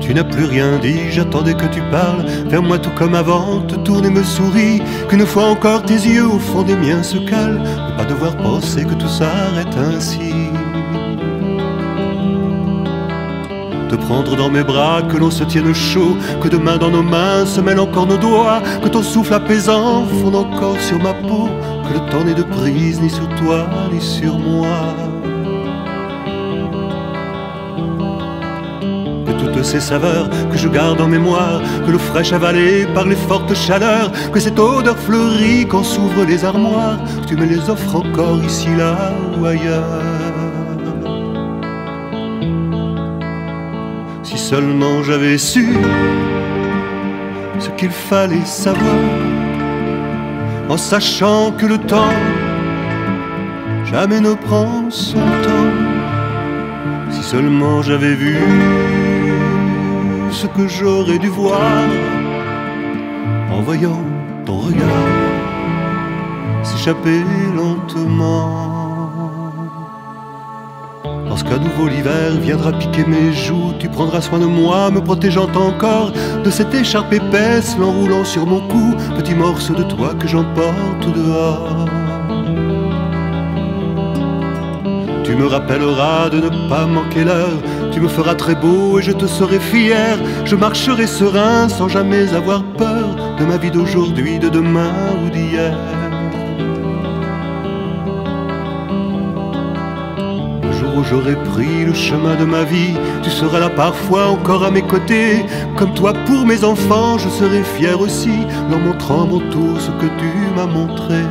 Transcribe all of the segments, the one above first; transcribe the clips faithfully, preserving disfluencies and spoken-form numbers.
Tu n'as plus rien dit, j'attendais que tu parles vers moi tout comme avant, te tourne et me souris, qu'une fois encore tes yeux au fond des miens se calent, ne pas devoir penser que tout s'arrête ainsi. Te prendre dans mes bras, que l'on se tienne chaud, que demain dans nos mains se mêlent encore nos doigts, que ton souffle apaisant fonde encore sur ma peau, que le temps n'ait de prise ni sur toi ni sur moi. Que toutes ces saveurs que je garde en mémoire, que l'eau fraîche avalée par les fortes chaleurs, que cette odeur fleurie quand s'ouvrent les armoires, tu me les offres encore ici, là ou ailleurs. Si seulement j'avais su ce qu'il fallait savoir, en sachant que le temps jamais ne prend son temps. Si seulement j'avais vu ce que j'aurais dû voir, en voyant ton regard s'échapper lentement. Lorsqu'à nouveau l'hiver viendra piquer mes joues, tu prendras soin de moi, me protégeant encore de cette écharpe épaisse, l'enroulant sur mon cou, petit morceau de toi que j'emporte dehors. Tu me rappelleras de ne pas manquer l'heure, tu me feras très beau et je te serai fier. Je marcherai serein sans jamais avoir peur de ma vie d'aujourd'hui, de demain ou d'hier. Le jour où j'aurai pris le chemin de ma vie, tu seras là parfois encore à mes côtés. Comme toi pour mes enfants, je serai fier aussi, leur montrant à mon tour ce que tu m'as montré.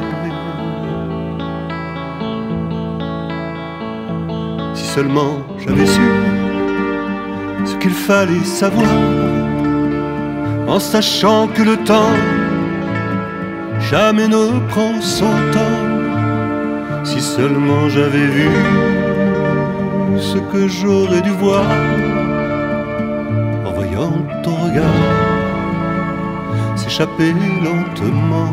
Si seulement j'avais su ce qu'il fallait savoir, en sachant que le temps jamais ne prend son temps. Si seulement j'avais vu ce que j'aurais dû voir, en voyant ton regard s'échapper lentement.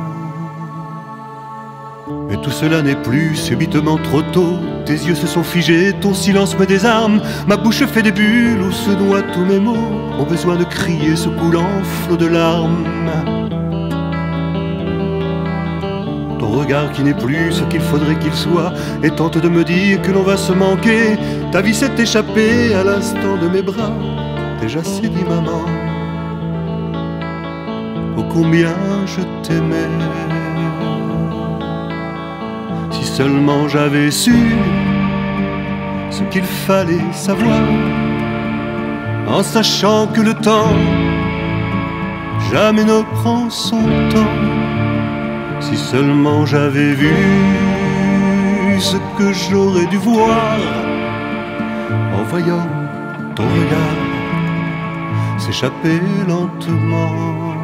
Mais tout cela n'est plus, subitement trop tôt. Tes yeux se sont figés, ton silence me désarme. Ma bouche fait des bulles où se noient tous mes mots. Mon besoin de crier se coule en flot de larmes. Ton regard qui n'est plus ce qu'il faudrait qu'il soit, et tente de me dire que l'on va se manquer. Ta vie s'est échappée à l'instant de mes bras. Déjà c'est dit maman, oh combien je t'aimais. Si seulement j'avais su ce qu'il fallait savoir, en sachant que le temps jamais ne prend son temps. Si seulement j'avais vu ce que j'aurais dû voir, en voyant ton regard s'échapper lentement.